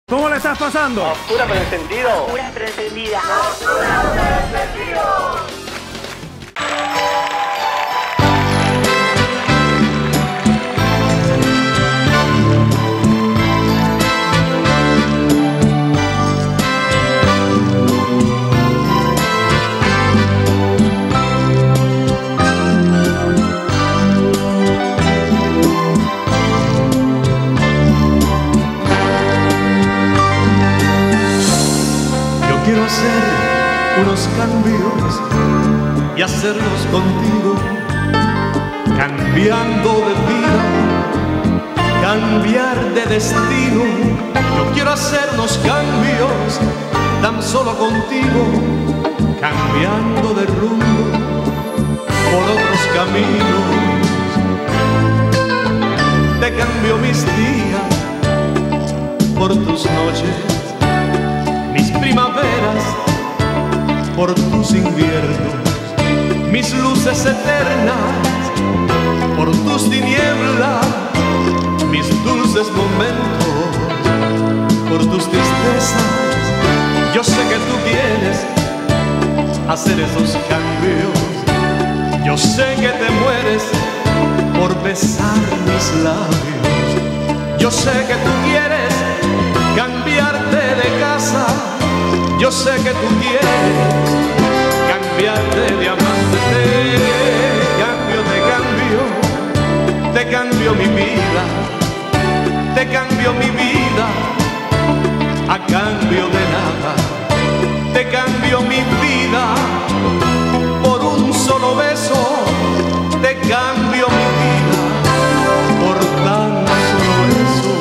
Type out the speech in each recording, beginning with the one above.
¿Cómo le estás pasando? Oscura pero encendido. Oscura pero encendida. Quiero hacer unos cambios y hacerlos contigo, cambiando de vida, cambiar de destino. Yo quiero hacer unos cambios tan solo contigo, cambiando de rumbo por otros caminos. Te cambio mis días por tus noches, mis primaveras por tus inviernos, mis luces eternas por tus tinieblas, mis dulces momentos por tus tristezas. Yo sé que tú quieres hacer esos cambios, yo sé que te mueres por besar mis labios, yo sé que tú quieres cambiarte de casa, yo sé que tú quieres cambiarte de amante. Te cambio mi vida, te cambio mi vida a cambio de nada. Te cambio mi vida por un solo beso, te cambio mi vida por tan solo beso.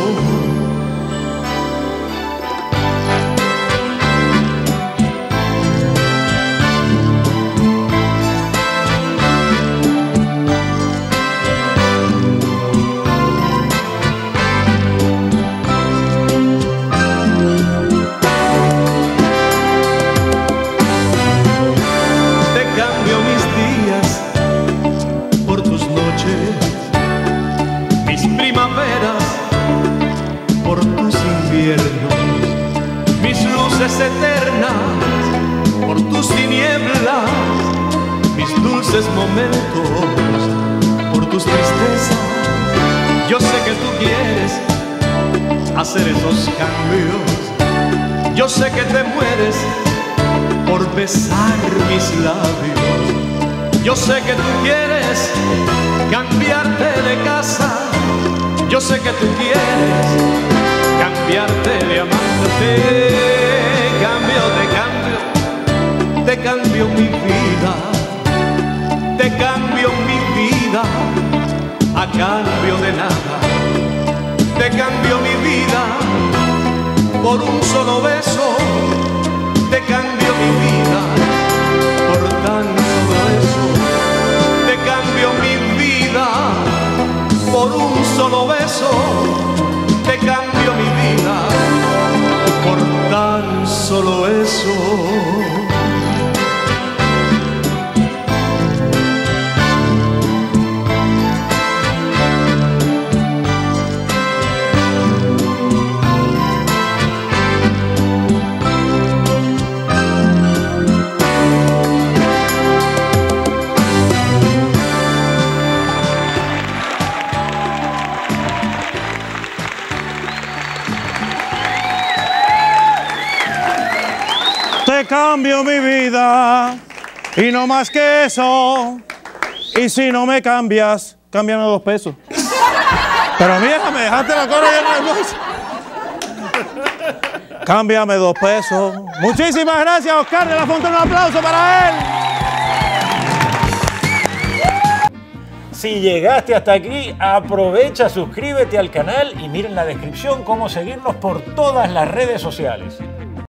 Mis luces eternas por tus tinieblas, mis dulces momentos por tus tristezas. Yo sé que tú quieres hacer esos cambios, yo sé que te mueres por besar mis labios, yo sé que tú quieres cambiarte de casa, yo sé que tú quieres cambiarte de amante. Te cambio mi vida, te cambio mi vida a cambio de nada. Te cambio mi vida por un solo beso, te cambio mi vida por tan solo beso. Te cambio mi vida por un solo beso, te cambio mi vida por tan solo eso. Te cambio mi vida y no más que eso. Y si no me cambias, cámbiame 2 pesos. Pero mira, me dejaste la cola llena de bolsa. Cámbiame 2 pesos. Muchísimas gracias, Oscar de la Fontana. Un aplauso para él. Si llegaste hasta aquí, aprovecha, suscríbete al canal y miren en la descripción cómo seguirnos por todas las redes sociales.